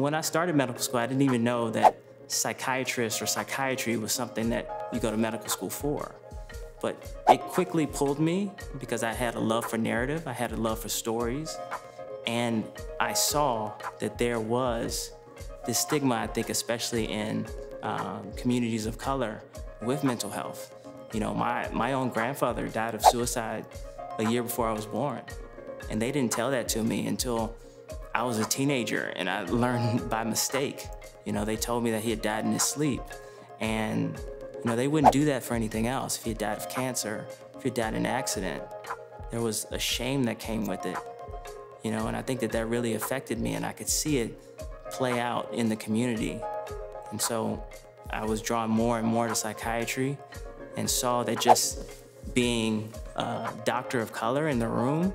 when I started medical school, I didn't even know that psychiatrist or psychiatry was something that you go to medical school for. But it quickly pulled me because I had a love for narrative, I had a love for stories, and I saw that there was this stigma, I think, especially in communities of color with mental health. You know, my own grandfather died of suicide a year before I was born, and they didn't tell that to me until I was a teenager, and I learned by mistake. You know, they told me that he had died in his sleep, and you know, they wouldn't do that for anything else. If he had died of cancer, if he had died in an accident, there was a shame that came with it. You know, and I think that that really affected me, and I could see it play out in the community. And so I was drawn more and more to psychiatry and saw that just being a doctor of color in the room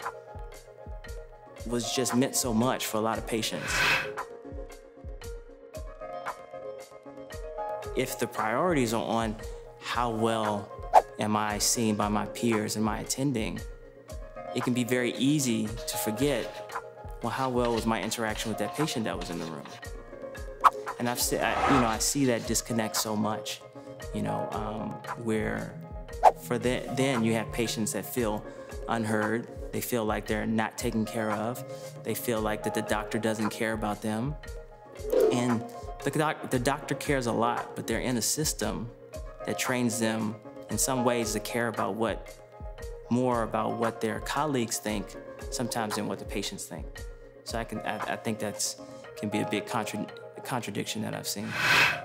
was just meant so much for a lot of patients. If the priorities are on how well am I seen by my peers and my attending, it can be very easy to forget, well, how well was my interaction with that patient that was in the room? And I see that disconnect so much, you know, where then you have patients that feel unheard, they feel like they're not taken care of, they feel like that the doctor doesn't care about them. And the doctor cares a lot, but they're in a system that trains them in some ways to care more about what their colleagues think sometimes than what the patients think. So I think that's can be a big contradiction that I've seen.